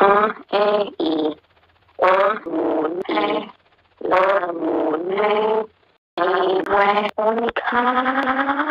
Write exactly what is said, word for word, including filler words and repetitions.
อเออีโอหมุนเอลาหมุนเออีแหวนค่ะ